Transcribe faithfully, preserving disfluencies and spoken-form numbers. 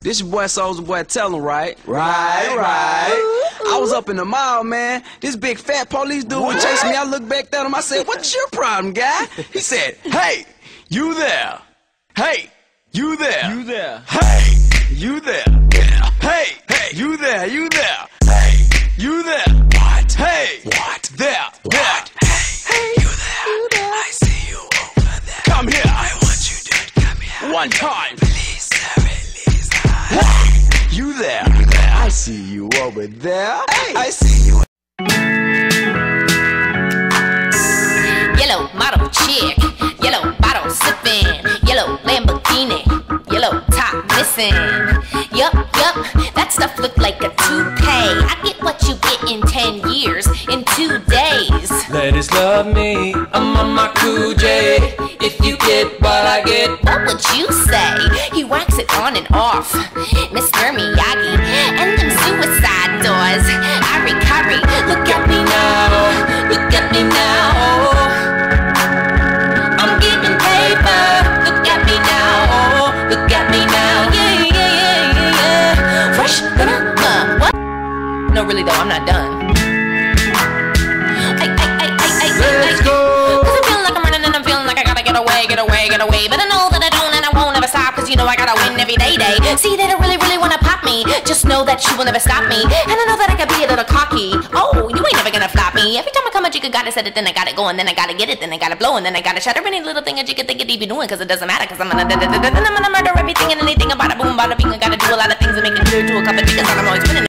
This your boy Soulja Boy, tell him, right? Right, right. I was up in the mall, man. This big fat police dude was chasing me. I looked back at him. I said, "What's your problem, guy?" He said, "Hey, you there? Hey, you there? You there? Hey, you there? Yeah. Hey, hey, you there? You there? Hey, you there? What? Hey, what? There? What? Hey, hey, you there? You there? I see you over there. Come here. I want you to come here. One time. Please, release. Hey, you there? You there? I see you over there. Hey, I see you. Yellow model chick, yellow bottle sipping, yellow Lamborghini, yellow top missing. Yup, yup, that stuff look like a toupee. I get what you get in ten years, in two days. Ladies love me, I'm on my cool J. If you get what I get, What would you say? He whacks it on and off, Mister Miyagi, and them suicide doors. Ari Kari, look at me now, look at me now. I'm getting paper, look at me now, look at me now, yeah, yeah, yeah, yeah, yeah. Fresh, uh, what? No, really though, I'm not done. I, I, I, I, I, let's I, go. Cause I'm feeling like I'm running and I'm feeling like I gotta get away, get away, get away. But I know that I don't and I won't ever stop, cause you know I gotta win every day, day. See, they don't really, really wanna pop me, just know that you will never stop me. And I know that I can be a little cocky. Oh, you ain't never gonna flop me. Every time I come a jigga, gotta set it, then I gotta go, and then I gotta get it, then I gotta blow, and then I gotta shatter any little thing a jigga think it even doing, cause it doesn't matter, cause I'm gonna da da da da, then I'm gonna murder everything and anything about a boom, bada bing. I gotta do a lot of things and make it clear to a couple jiggas that I'm always winning.